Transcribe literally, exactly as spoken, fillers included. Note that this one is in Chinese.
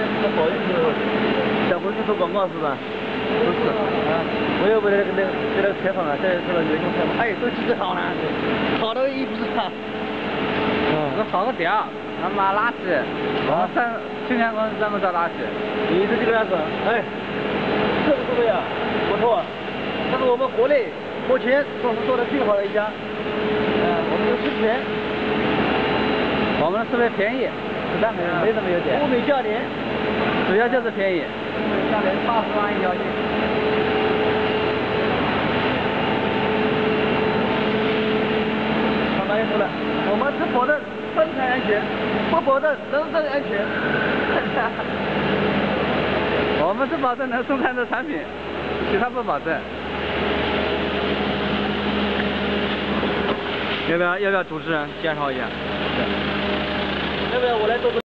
那不好意思，小伙子做广告是吧？不是，啊，我又为了那个给那个采访啊，在这个员工采访，哎，都几个好呢，好的一不是他。嗯， 我烧个吊，他妈垃圾，我们咱去年我们怎么找垃圾？ 你是这个样子，哎，这个设备啊，不错，这是我们国内目前做是做的最好的一家，呃，我们有侵权， 我们的设备便宜，实在没没什么优点。 物美价廉， 主要就是便宜。 物美价廉，八十万一条线。上班又出来，我们只保证生产安全，不保证人身安全。 我们只保证能生产的产品，其他不保证。 要不要要不要主持人介绍一下？要不要我来做个？